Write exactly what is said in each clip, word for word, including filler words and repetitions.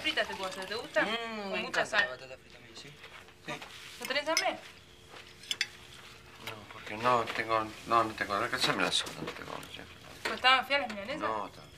fritas te puedo hacer, ¿te gusta? Mm, Con mucha sal. La batata frita a mí, ¿sí? Sí. ¿No tenés hambre? No, porque no tengo... No, no tengo... Alcanzame la soda, no tengo hambre. ¿Pues estaban feas las milanesas? No, está...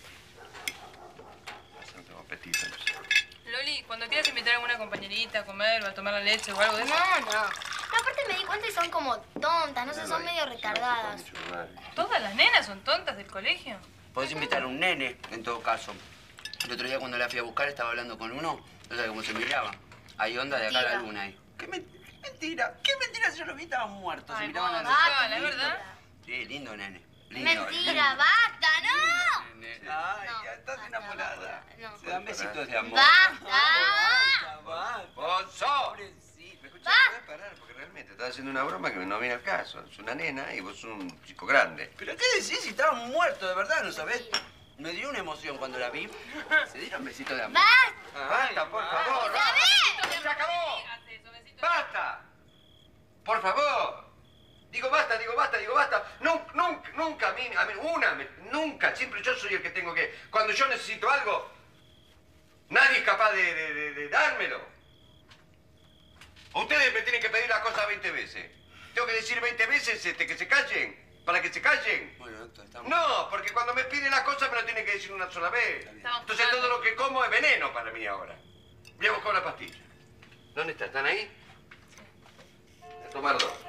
No tengo apetito, no sé. Loli, cuando quieras invitar a alguna compañerita a comer o a tomar la leche o algo de eso... No, no. No, aparte me di cuenta y son como tontas, no sé, son medio retardadas. ¿Todas las nenas son tontas del colegio? Podés invitar a un nene, en todo caso. El otro día cuando la fui a buscar estaba hablando con uno, no sabes cómo se miraba. Hay onda de acá a la luna ahí. ¿Qué, me... ¿Qué mentira? ¿Qué mentira? Si yo lo vi, estaban muertos. Ay, se miraban a los basta, ¿es verdad? Sí, lindo nene. Lindo, Mentira, lindo. basta, no. Nene. Ay, No, ya estás basta, enamorada. no. Se dan besitos de amor. ¡Basta! Basta, ¡Oso! pobrecito. ¿Me escuchás? ¿Puedes parar? Porque realmente estás haciendo una broma que no viene al caso. Es una nena y vos sos un chico grande. ¿Pero qué decís si estaban muertos, de verdad, no sabés? Me dio una emoción cuando la vi. Se dieron besitos de amor. ¡Basta! ¡Basta, por favor! ¿Sabés? ¡Se acabó! ¡Basta! ¡Por favor! Digo basta, digo basta, digo basta. Nunca, nunca, nunca, a mí, a mí, una, me- nunca. Siempre yo soy el que tengo que... Cuando yo necesito algo, nadie es capaz de, de, de- de dármelo. Ustedes me tienen que pedir las cosas veinte veces. Tengo que decir veinte veces este, que se callen, para que se callen. Bueno, doctor, estamos... No, porque cuando me piden las cosas me lo tienen que decir una sola vez. Estamos Entonces todo lo que como es veneno para mí ahora. Voy a buscar una pastilla. ¿Dónde está? ¿Están ahí? A tomar dos.